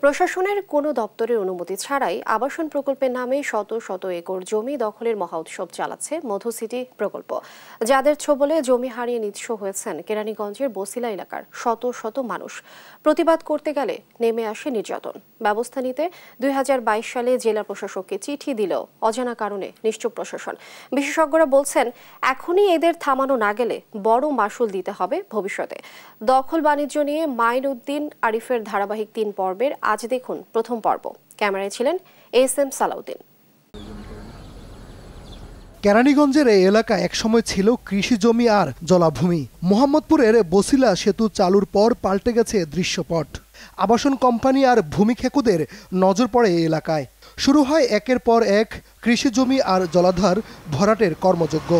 প্রশাসনের কোনো দপ্তরের অনুমতি ছাড়াই আবাসন প্রকল্পের নামে শত শত একর জমি দখলের মহা উৎসব চালাচ্ছে মধু সিটি প্রকল্প। যাদের ছোবলে জমি হারিয়ে নিঃস্ব হয়েছেন কেরানীগঞ্জের বসিলা এলাকার শত শত মানুষ। প্রতিবাদ করতে গেলে নেমে আসে নির্যাতন। ব্যবস্থা নিতে 2022 সালে জেলা প্রশাসককে চিঠি দিলেও অজানা কারণে নিশ্চুপ প্রশাসন। বিশেষজ্ঞরা বলছেন, এখনই এদের থামানো না গেলে বড় মাশুল দিতে হবে ভবিষ্যতে। দখল বাণিজ্য নিয়ে মাইন উদ্দিন আরিফের ধারাবাহিক 3 পর্বের আজ দেখুন প্রথম পর্ব। ক্যামেরায় ছিলেন এস.এম. সালাউদ্দিন। কেরানীগঞ্জের এই এলাকা একসময় ছিল কৃষি জমি আর জলাভূমি। মোহাম্মদপুরের বসিলা সেতু চালুর পর পাল্টে গেছে দৃশ্যপট। আবাসন কোম্পানি আর ভূমি খেকুদের নজর পড়ে এই এলাকায়। শুরু হয় একের পর এক কৃষি জমি আর জলাধার ভরাটের কর্মযজ্ঞ।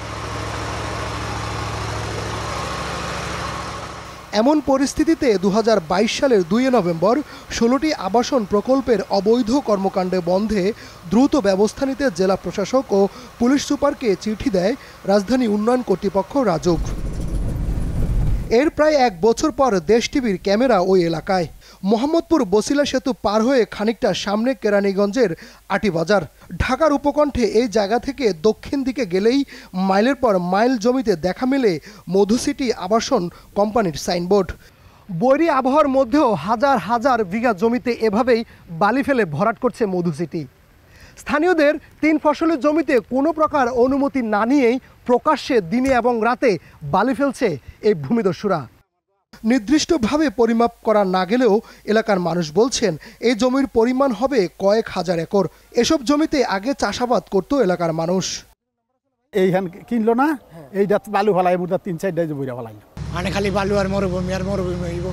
এমন পরিস্থিতিতে 2022 সালের 2 নভেম্বর 16টি আবাসন প্রকল্পের অবৈধ কর্মকাণ্ডে বন্ধে দ্রুত ব্যবস্থা নিতে জেলা প্রশাসক ও পুলিশ সুপারকে চিঠি দেয় রাজধানী উন্নয়ন কর্তৃপক্ষ রাজুক। এর প্রায় 1 বছর পর দেশ টিভির ক্যামেরা ওই এলাকায়। মোহাম্মদপুর বসিলা সেতু পার হয়ে খানিকটা সামনে কেরানীগঞ্জের আটিবাজার। ঢাকার উপকণ্ঠে এই জায়গা থেকে দক্ষিণ দিকে গেলেই মাইলের পর মাইল জমিতে দেখা মেলে মধু সিটি আবাসন কোম্পানির সাইনবোর্ড। বৈরী আবহাওয়ার মধ্যেও হাজার হাজার বিঘা জমিতে এভাবেই বালি ফেলে ভরাট করছে মধু সিটি। স্থানীয়দের 3 ফসলের জমিতে কোনো প্রকার অনুমতি না নিয়েই প্রকাশ্যে দিনে এবং রাতে বালি ফেলছে এই ভূমিদস্যুরা। নির্দিষ্টভাবে পরিমাপ করা না গেলেও এলাকার মানুষ বলছেন, এই জমির পরিমাণ হবে কয়েক হাজার একর। এসব জমিতে আগে চাষাবাদ করত এলাকার মানুষ। এইখান কিনলো না, এইটা বালু ফেলাই 3-4 বইরা ফেলাই। মানে খালি বালু আর মরুভূমি হইব,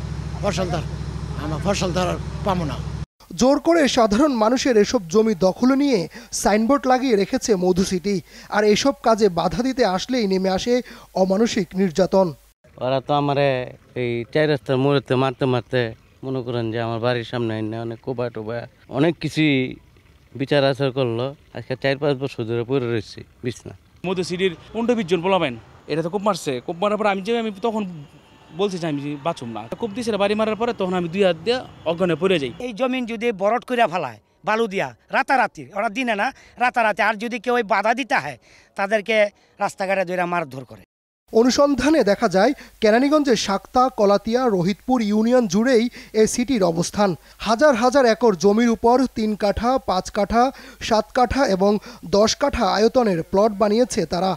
ফসলদার পাবো না। জোর করে সাধারণ মানুষের এসব জমি দখল নিয়ে সাইনবোর্ড লাগিয়ে রেখেছে মধু সিটি। আর এসব কাজে বাধা দিতে আসলেই নেমে আসে অমানসিক নির্যাতন। ওরা তো আমার এই 4 রাস্তার মোড়েতে মারতে মারতে মনে করেন যে আমার বাড়ির সামনে অনেক কোবা টোবা অনেক কিছুই বিচার আচার করলো। আজকে 4-5 বছর ধরে পড়ে রয়েছি বিছনা। মধু সিটির 15-20 জন বলাবেন, এটা তো খুব মারছে। খুব মারার পর আমি তখন বলছি যে আমি বাঁচুম না। খুব দিয়েছিল বাড়ি মারার পরে তখন আমি 2 হাত দিয়ে অজ্ঞানে পড়ে যাই। এই জমিন যদি বরট করে ফেলায় বালু দিয়া রাতারাতি, ওরা দিনে না রাতারাতি, আর যদি কেউ বাধা দিতে হয় তাদেরকে রাস্তাঘাটে ধরে মারধর করে। অনুসন্ধানে দেখা যায় কেরানীগঞ্জের সাক্তা, কলাতিয়া, রোহিতপুর ইউনিয়ন জুড়েই এই সিটির অবস্থান। হাজার হাজার একর জমির উপর 3 কাঠা, 5 কাঠা, 7 কাঠা এবং 10 কাঠা আয়তনের প্লট বানিয়েছে তারা।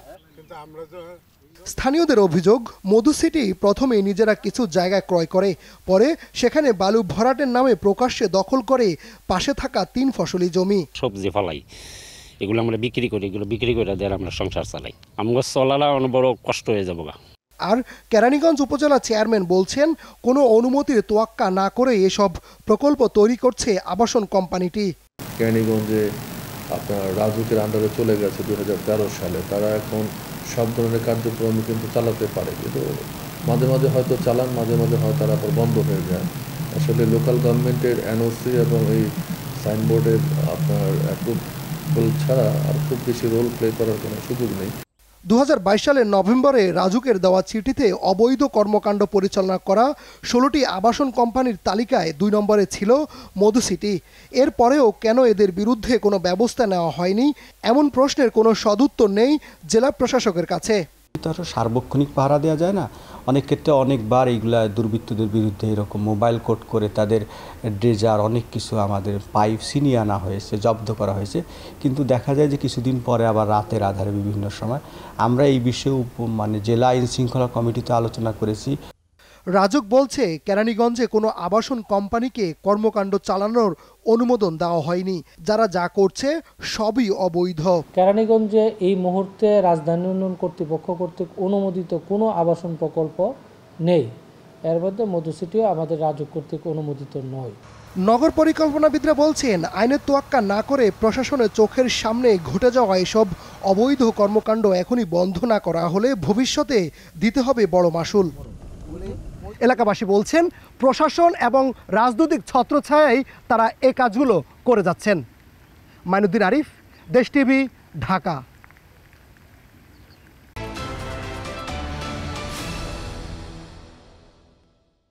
স্থানীয়দের অভিযোগ, মধু সিটি প্রথমে নিজেরা কিছু জায়গা ক্রয় করে, পরে সেখানে বালু ভরাটের নামে প্রকাশ্যে দখল করে পাশে থাকা 3 ফসলি জমি। সবজি ফলাই এগুলো আমরা বিক্রি করি, এগুলো বিক্রি করে দিয়ে আমরা সংসার চালাই। আমরা চলালা অনেক বড় কষ্ট হয়ে যাবো। আর কেরানীগঞ্জ উপজেলা চেয়ারম্যান বলছেন, কোনো অনুমতির তোয়াক্কা না করে এসব প্রকল্প তৈরি করছে আবাসন কোম্পানিটি। কেরানীগঞ্জে আপনার রাজুকের আন্ডারে চলে গেছে 2013 সালে। তারা এখন সব ধরনের কার্যক্রম কিন্তু চালাতে পারে, কিন্তু মাঝে মাঝে হয়তো চালান, মাঝে মাঝে হয় তারা আবার বন্ধ হয়ে যায়। আসলে লোকাল গভর্নমেন্টের এনওসি এবং এই সাইনবোর্ডের আপনার অ্যাপ্রুভাল ছাড়া আর খুব বেশি রোল প্লে করার কোনো সুযোগ নেই। 2022 সালের নভেম্বরে রাজুকের দেওয়া চিঠিতে অবৈধ কর্মকাণ্ড পরিচালনা করা 16টি আবাসন কোম্পানির তালিকায় 2 নম্বরে ছিল মধু সিটি। এরপরেও কেন এদের বিরুদ্ধে কোনো ব্যবস্থা নেওয়া হয়নি, এমন প্রশ্নের কোনো সদুত্তর নেই জেলা প্রশাসকের কাছে। তার সার্বক্ষণিক পাহারা দেওয়া যায় না। অনেক ক্ষেত্রে অনেকবার এইগুলা দুর্বৃত্তদের বিরুদ্ধে এরকম মোবাইল কোড করে তাদের ড্রেজার অনেক কিছু আমাদের পাইপ ছিনিয়ে আনা হয়েছে, জব্দ করা হয়েছে। কিন্তু দেখা যায় যে কিছুদিন পরে আবার রাতের আধারে বিভিন্ন সময় আমরা এই বিষয়ে জেলা আইন শৃঙ্খলা কমিটিতে আলোচনা করেছি। রাজুক বলছে, কেরানীগঞ্জে কোনো আবাসন কোম্পানিকে কর্মকাণ্ড চালানোর অনুমোদন দেওয়া হয়নি। যারা যা করছে সবই অবৈধ। কেরানীগঞ্জে এই মুহূর্তে রাজধানী উন্নয়ন কর্তৃপক্ষ কর্তৃক অনুমোদিত কোনো আবাসন প্রকল্প নেই। এর মধ্যে মধু সিটিও আমাদের রাজুক কর্তৃক অনুমোদিত নয়। নগর পরিকল্পনাবিদরা বলছেন, আইনের তোয়াক্কা না করে প্রশাসনের চোখের সামনে ঘটে যাওয়া এসব অবৈধ কর্মকাণ্ড এখনই বন্ধ না করা হলে ভবিষ্যতে দিতে হবে বড় মাশুল। এলাকাবাসী বলছেন, প্রশাসন এবং রাজনৈতিক ছত্রছায়ায় তারা এই কাজগুলো করে যাচ্ছেন। মাইনুদ্দিন আরিফ, দেশ টিভি, ঢাকা।